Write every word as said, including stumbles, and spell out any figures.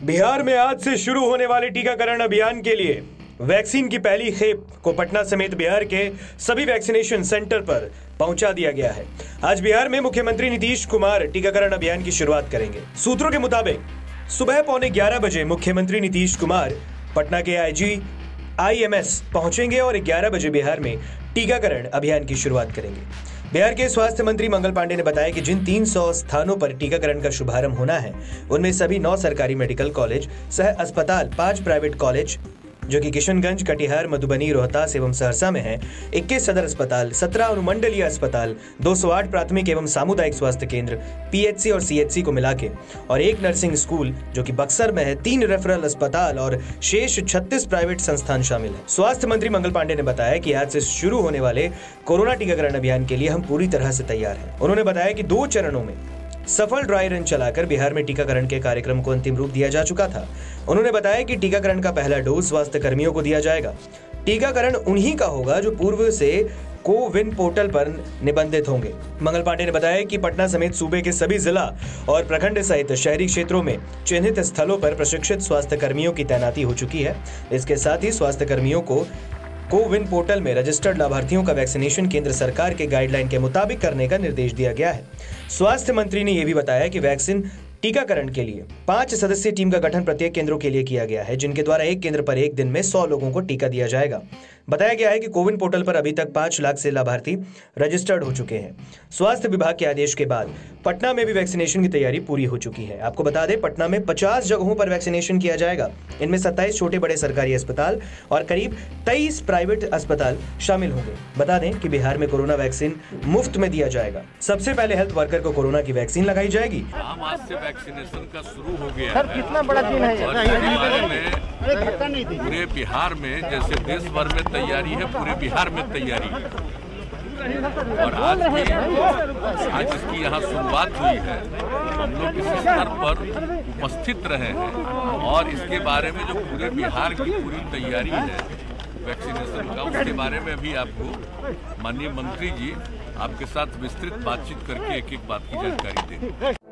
बिहार में आज से शुरू होने वाले टीकाकरण अभियान के लिए वैक्सीन की पहली खेप को पटना समेत बिहार के सभी वैक्सीनेशन सेंटर पर पहुंचा दिया गया है। आज बिहार में मुख्यमंत्री नीतीश कुमार टीकाकरण अभियान की शुरुआत करेंगे। सूत्रों के मुताबिक सुबह पौने ग्यारह बजे मुख्यमंत्री नीतीश कुमार पटना के आईजी आईएमएस पहुंचेंगे और ग्यारह बजे बिहार में टीकाकरण अभियान की शुरुआत करेंगे। बिहार के स्वास्थ्य मंत्री मंगल पांडे ने बताया कि जिन तीन सौ स्थानों पर टीकाकरण का शुभारंभ होना है उनमें सभी नौ सरकारी मेडिकल कॉलेज, सह अस्पताल, पांच प्राइवेट कॉलेज जो कि किशनगंज, कटिहार, मधुबनी, रोहतास एवं सहरसा में है, इक्कीस सदर अस्पताल, सत्रह अनुमंडलीय अस्पताल, दो सौ आठ प्राथमिक एवं सामुदायिक स्वास्थ्य केंद्र, पीएचसी और सीएचसी को मिला के और एक नर्सिंग स्कूल जो कि बक्सर में है, तीन रेफरल अस्पताल और शेष छत्तीस प्राइवेट संस्थान शामिल है। स्वास्थ्य मंत्री मंगल पांडे ने बताया कि आज से शुरू होने वाले कोरोना टीकाकरण अभियान के लिए हम पूरी तरह से तैयार हैं। उन्होंने बताया कि दो चरणों में सफल ड्राई रन चलाकर बिहार में टीकाकरण के कार्यक्रम को अंतिम रूप दिया जा चुका था। उन्होंने बताया कि टीकाकरण का पहला डोज स्वास्थ्य कर्मियों को दिया जाएगा। टीकाकरण उन्हीं का होगा जो पूर्व से कोविन पोर्टल पर निबंधित होंगे। मंगल पांडे ने बताया कि पटना समेत सूबे के सभी जिला और प्रखंड सहित शहरी क्षेत्रों में चिन्हित स्थलों पर प्रशिक्षित स्वास्थ्य कर्मियों की तैनाती हो चुकी है। इसके साथ ही स्वास्थ्य कर्मियों को कोविन पोर्टल में रजिस्टर्ड लाभार्थियों का वैक्सीनेशन केंद्र सरकार के गाइडलाइन के मुताबिक करने का निर्देश दिया गया है। स्वास्थ्य मंत्री ने यह भी बताया कि वैक्सीन टीकाकरण के लिए पांच सदस्यीय टीम का गठन प्रत्येक केंद्रों के लिए किया गया है, जिनके द्वारा एक केंद्र पर एक दिन में सौ लोगों को टीका दिया जाएगा। बताया गया है कि कोविन पोर्टल पर अभी तक पांच लाख से लाभार्थी रजिस्टर्ड हो चुके हैं। स्वास्थ्य विभाग के आदेश के बाद पटना में भी वैक्सीनेशन की तैयारी पूरी हो चुकी है। आपको बता दें, पटना में पचास जगहों पर वैक्सीनेशन किया जाएगा। इनमें सत्ताईस छोटे बड़े सरकारी अस्पताल और करीब तेईस प्राइवेट अस्पताल शामिल होंगे। बता दें कि बिहार में कोरोना वैक्सीन मुफ्त में दिया जाएगा। सबसे पहले हेल्थ वर्कर को कोरोना की वैक्सीन लगाई जाएगी। आज से वैक्सीनेशन का शुरू हो गया सर, कितना बड़ा दिन है ये? पूरे बिहार में जैसे देश भर में तैयारी है, पूरे बिहार में तैयारी है और आज भी आज इसकी यहाँ शुरुआत हुई है। हम लोग इस स्तर पर उपस्थित रहे हैं और इसके बारे में जो पूरे बिहार की पूरी तैयारी है वैक्सीनेशन का, उसके बारे में भी आपको माननीय मंत्री जी आपके साथ विस्तृत बातचीत करके एक एक बात की जानकारी देंगे।